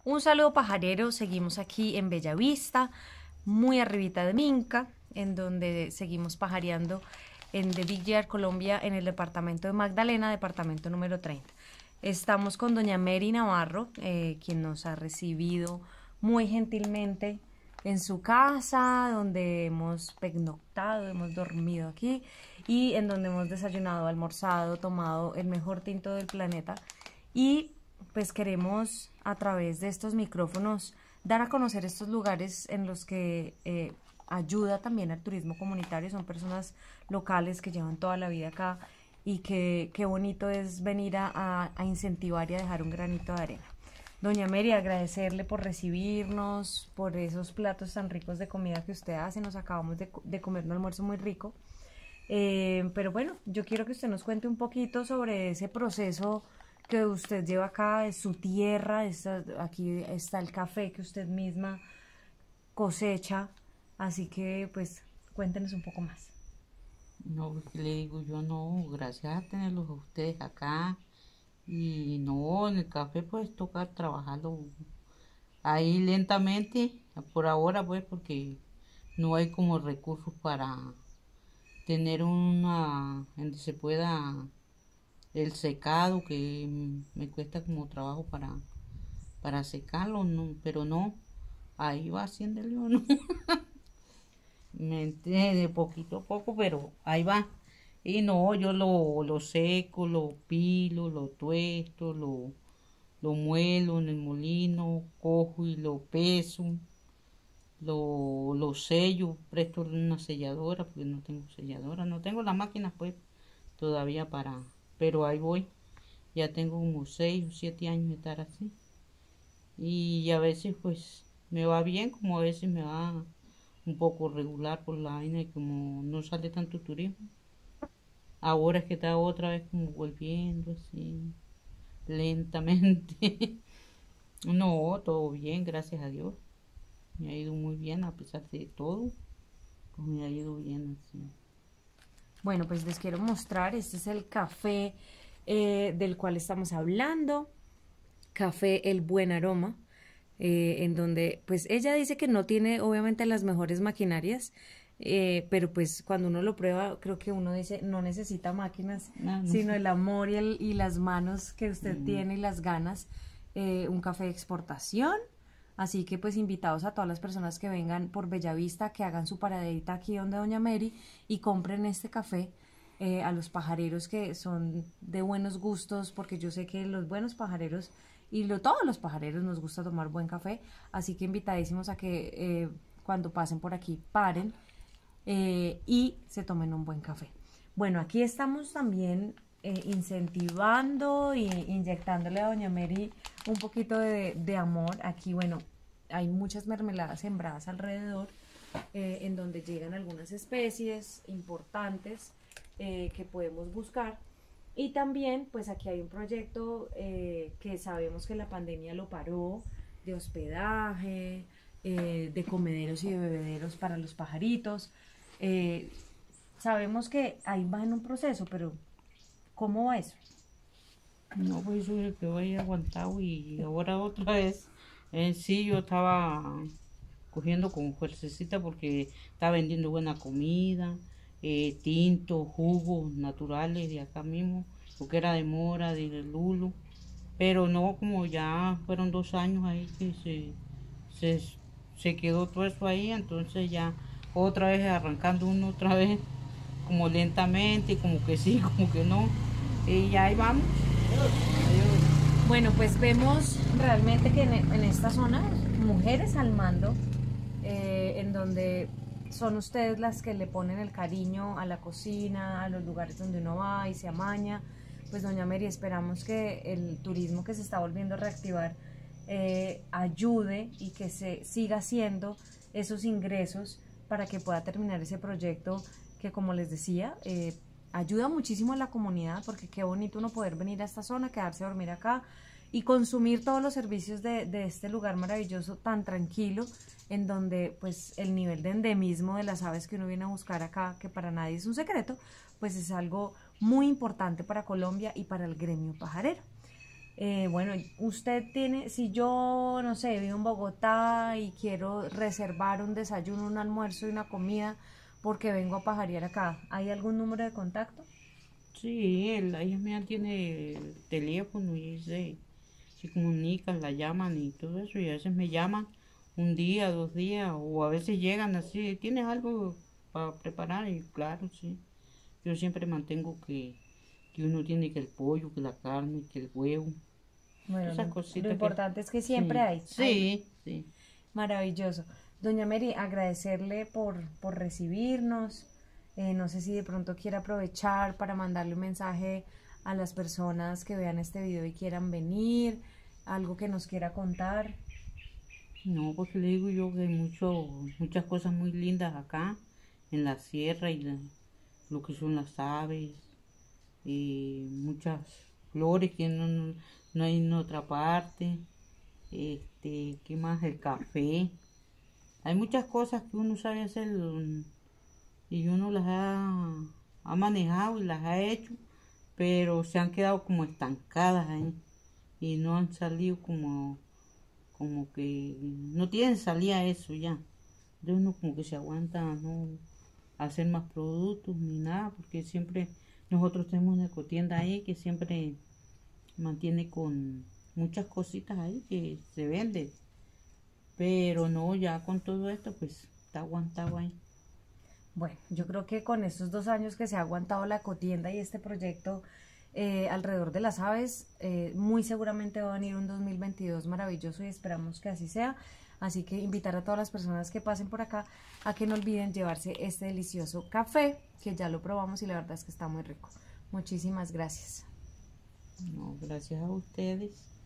Un saludo pajarero, seguimos aquí en Bellavista, muy arribita de Minca, en donde seguimos pajareando en The Big Yard, Colombia, en el departamento de Magdalena, departamento número 30. Estamos con doña Mary Navarro, quien nos ha recibido muy gentilmente en su casa, donde hemos pernoctado, hemos dormido aquí y en donde hemos desayunado, almorzado, tomado el mejor tinto del planeta. Y pues queremos a través de estos micrófonos dar a conocer estos lugares en los que ayuda también al turismo comunitario. Son personas locales que llevan toda la vida acá y que qué bonito es venir a incentivar y a dejar un granito de arena. Doña Mary, agradecerle por recibirnos, por esos platos tan ricos de comida que usted hace. Nos acabamos de comer un almuerzo muy rico. Pero bueno, yo quiero que usted nos cuente un poquito sobre ese proceso que usted lleva acá, de su tierra. Aquí está el café que usted misma cosecha. Así que pues cuéntenos un poco más. No, porque le digo yo, no, gracias a tenerlos a ustedes acá. Y no, en el café pues toca trabajarlo ahí lentamente, por ahora pues, porque no hay como recursos para tener una, donde se pueda el secado, que me cuesta como trabajo para secarlo, no, pero no, ahí va haciéndole uno. De poquito a poco, pero ahí va. Y no, yo lo seco, lo pilo, lo tuesto, lo muelo en el molino, cojo y lo peso, lo sello, presto una selladora, porque no tengo selladora, no tengo la máquina pues todavía pero ahí voy. Ya tengo como 6 o 7 años de estar así. Y a veces pues me va bien, como a veces me va un poco regular por la vaina y como no sale tanto turismo. Ahora es que está otra vez como volviendo así, lentamente. No, todo bien, gracias a Dios. Me ha ido muy bien a pesar de todo. Pues me ha ido bien así. Bueno, pues les quiero mostrar, este es el café del cual estamos hablando, café El Buen Aroma, en donde pues ella dice que no tiene obviamente las mejores maquinarias, pero pues cuando uno lo prueba creo que uno dice no necesita máquinas, Ah, no. sino el amor y las manos que usted Mm. tiene y las ganas. Un café de exportación. Así que pues invitados a todas las personas que vengan por Bellavista, que hagan su paradita aquí donde Doña Mary y compren este café. A los pajareros que son de buenos gustos, porque yo sé que los buenos pajareros todos los pajareros nos gusta tomar buen café, así que invitadísimos a que cuando pasen por aquí paren y se tomen un buen café. Bueno, aquí estamos también incentivando e inyectándole a Doña Mary un poquito de amor. Aquí, bueno, hay muchas mermeladas sembradas alrededor, en donde llegan algunas especies importantes que podemos buscar. Y también, pues aquí hay un proyecto que sabemos que la pandemia lo paró, de hospedaje, de comederos y de bebederos para los pajaritos. Eh, Sabemos que ahí va en un proceso, pero ¿cómo va eso? No, pues eso es que voy aguantado y ahora otra vez. Sí, yo estaba cogiendo con fuercecita porque estaba vendiendo buena comida, tintos, jugos naturales de acá mismo, lo que era de mora, de lulo. Pero no, como ya fueron 2 años ahí que se, se quedó todo eso ahí, entonces ya otra vez arrancando uno otra vez, como lentamente, como que sí, como que no. Y ya ahí vamos. Bueno, pues vemos realmente que en esta zona, mujeres al mando, en donde son ustedes las que le ponen el cariño a la cocina, a los lugares donde uno va y se amaña. Pues doña Mary, esperamos que el turismo que se está volviendo a reactivar ayude y que se siga haciendo esos ingresos para que pueda terminar ese proyecto que, como les decía, ayuda muchísimo a la comunidad, porque qué bonito uno poder venir a esta zona, quedarse a dormir acá y consumir todos los servicios de este lugar maravilloso, tan tranquilo, en donde pues el nivel de endemismo de las aves que uno viene a buscar acá, que para nadie es un secreto, pues es algo muy importante para Colombia y para el gremio pajarero. Bueno, usted tiene, si yo, no sé, vivo en Bogotá y quiero reservar un desayuno, un almuerzo y una comida porque vengo a pajarear acá, ¿hay algún número de contacto? Sí, ella mía tiene teléfono y se comunican, la llaman y todo eso, y a veces me llaman un día, 2 días, o a veces llegan así, ¿tienes algo para preparar? Y claro, sí. Yo siempre mantengo que uno tiene que el pollo, que la carne, que el huevo, Bueno, esas lo cositas que... importante es que siempre Sí, hay. sí, sí. Maravilloso. Doña Mary, agradecerle por recibirnos. No sé si de pronto quiere aprovechar para mandarle un mensaje a las personas que vean este video y quieran venir, algo que nos quiera contar. No, porque le digo yo que hay muchas cosas muy lindas acá, en la sierra, y lo que son las aves, y muchas flores que no hay en otra parte. ¿Qué más? El café. Hay muchas cosas que uno sabe hacer, y uno ha manejado y las ha hecho, pero se han quedado como estancadas ahí y no han salido como que no tienen salida eso ya. Entonces uno como que se aguanta a no hacer más productos ni nada, porque siempre nosotros tenemos una ecotienda ahí que siempre mantiene con muchas cositas ahí que se vende, pero no, ya con todo esto pues está aguantado ahí. Bueno, yo creo que con estos 2 años que se ha aguantado la cotienda y este proyecto alrededor de las aves, muy seguramente va a venir un 2022 maravilloso y esperamos que así sea. Así que invitar a todas las personas que pasen por acá a que no olviden llevarse este delicioso café, que ya lo probamos y la verdad es que está muy rico. Muchísimas gracias. No, gracias a ustedes.